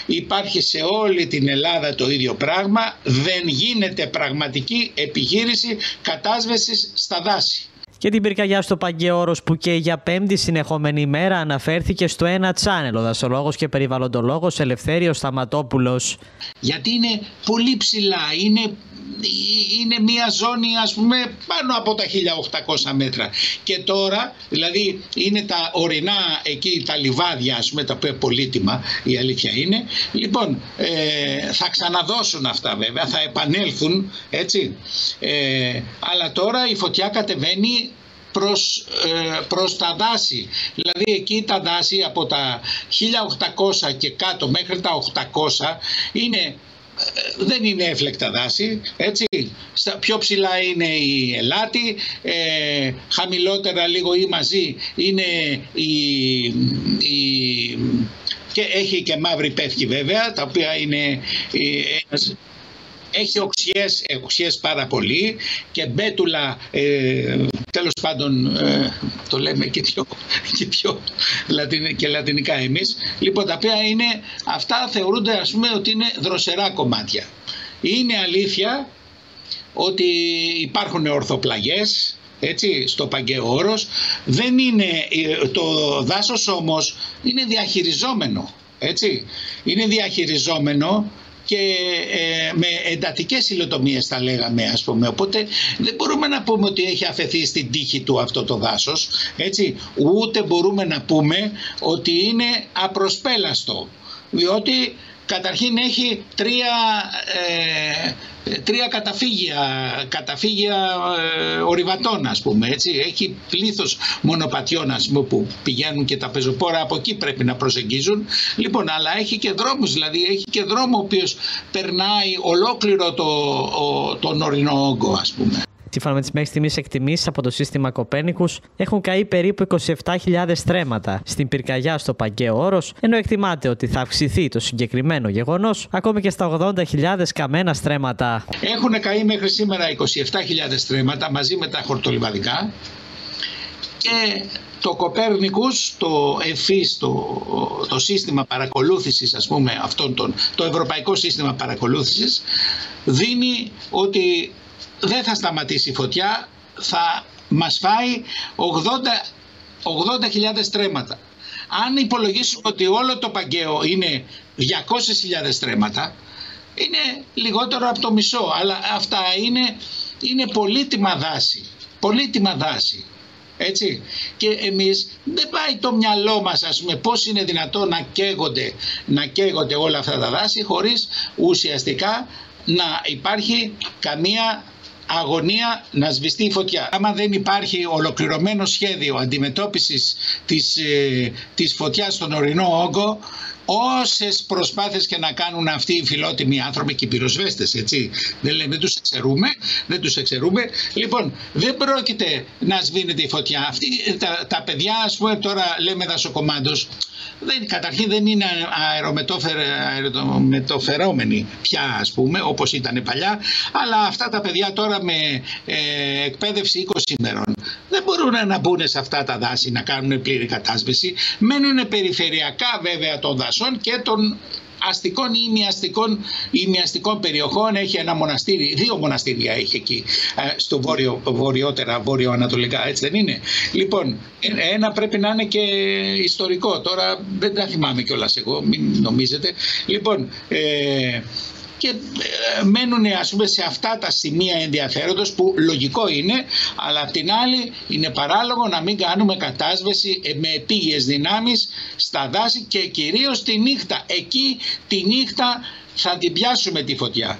υπάρχει σε όλη την Ελλάδα το ίδιο πράγμα. Δεν γίνεται πραγματική επιχείρηση κατάσβεσης στα δάση. Και την πυρκαγιά στο Παγκαίου που και για πέμπτη συνεχόμενη ημέρα αναφέρθηκε στο ένα channel ο δασολόγος και περιβαλλοντολόγος Ελευθέριος Σταματόπουλος. Γιατί είναι πολύ ψηλά, είναι μια ζώνη ας πούμε πάνω από τα 1800 μέτρα και τώρα δηλαδή είναι τα ορεινά εκεί τα λιβάδια ας πούμε τα οποία πολύτιμα, η αλήθεια είναι. Λοιπόν θα ξαναδώσουν αυτά βέβαια, θα επανέλθουν έτσι, αλλά τώρα η φωτιά κατεβαίνει προς τα δάση, δηλαδή εκεί τα δάση από τα 1800 και κάτω μέχρι τα 800 δεν είναι έφλεκτα δάση, έτσι. Πιο ψηλά είναι η Ελάτη, χαμηλότερα λίγο ή μαζί είναι και έχει και μαύρη πεύκη βέβαια, τα οποία είναι έχει οξιές πάρα πολύ και μπέτουλα, τέλος πάντων το λέμε και πιο λατινικά εμείς. Λοιπόν, τα οποία αυτά θεωρούνται ας πούμε ότι είναι δροσερά κομμάτια. Είναι αλήθεια ότι υπάρχουν ορθοπλαγιές, έτσι, στο Παγκαίο Όρος. Δεν είναι, το δάσος όμως είναι διαχειριζόμενο, έτσι. Είναι διαχειριζόμενο και με εντατικές υλοτομίες θα λέγαμε ας πούμε, οπότε δεν μπορούμε να πούμε ότι έχει αφαιθεί στην τύχη του αυτό το δάσος, έτσι, ούτε μπορούμε να πούμε ότι είναι απροσπέλαστο, διότι καταρχήν έχει τρία καταφύγια ορειβατών ας πούμε, έτσι. Έχει πλήθος μονοπατιών ας πούμε, που πηγαίνουν και τα πεζοπόρα από εκεί πρέπει να προσεγγίζουν. Λοιπόν, αλλά έχει και δρόμους, δηλαδή έχει και δρόμο ο οποίος περνάει ολόκληρο τον ορεινό όγκο ας πούμε. Σύμφωνα με τις μέχρι στιγμής εκτιμήσεις από το σύστημα Κοπέρνικους, έχουν καεί περίπου 27.000 στρέμματα στην πυρκαγιά στο Παγκαίο Όρος, ενώ εκτιμάται ότι θα αυξηθεί το συγκεκριμένο γεγονός ακόμη και στα 80.000 καμένα στρέμματα. Έχουν καεί μέχρι σήμερα 27.000 στρέμματα μαζί με τα χορτολιβαδικά και το Κοπέρνικους, το ΕΦΗΣ, το σύστημα παρακολούθησης ας πούμε, το ευρωπαϊκό σύστημα παρακολούθησης δίνει ότι δεν θα σταματήσει η φωτιά, θα μας φάει 80.000 στρέμματα. Αν υπολογίσουμε ότι όλο το Παγκαίο είναι 200.000 στρέμματα, είναι λιγότερο από το μισό, αλλά αυτά είναι πολύτιμα δάση. Έτσι. Και εμείς δεν πάει το μυαλό μας ας πούμε, πώς είναι δυνατόν να καίγονται όλα αυτά τα δάση χωρίς ουσιαστικά να υπάρχει καμία αγωνία να σβηστεί η φωτιά. Άμα δεν υπάρχει ολοκληρωμένο σχέδιο αντιμετώπισης της φωτιάς στον ορεινό όγκο, όσες προσπάθειες και να κάνουν αυτοί οι φιλότιμοι άνθρωποι και οι πυροσβέστες, έτσι, δεν τους εξαιρούμε, λοιπόν, δεν πρόκειται να σβήνεται η φωτιά. Αυτοί τα παιδιά, ας πούμε, τώρα λέμε δασοκομάντος, καταρχήν δεν είναι αερομετοφερόμενοι πια, ας πούμε, όπως ήταν παλιά, αλλά αυτά τα παιδιά τώρα με εκπαίδευση 20 ημερών δεν μπορούν να μπουν σε αυτά τα δάση να κάνουν πλήρη κατάσβεση. Μένουν περιφερειακά βέβαια των δασών και των αστικών ή ημιαστικών περιοχών. Έχει ένα μοναστήρι, 2 μοναστήρια έχει εκεί στο βόρειο-ανατολικά, έτσι δεν είναι? Λοιπόν, ένα πρέπει να είναι και ιστορικό, τώρα δεν τα θυμάμαι κιόλας εγώ, μην νομίζετε. Λοιπόν, και μένουν ας πούμε σε αυτά τα σημεία ενδιαφέροντος που λογικό είναι, αλλά απ' την άλλη είναι παράλογο να μην κάνουμε κατάσβεση με επίγειες δυνάμεις στα δάση και κυρίως τη νύχτα. Εκεί τη νύχτα θα την πιάσουμε τη φωτιά.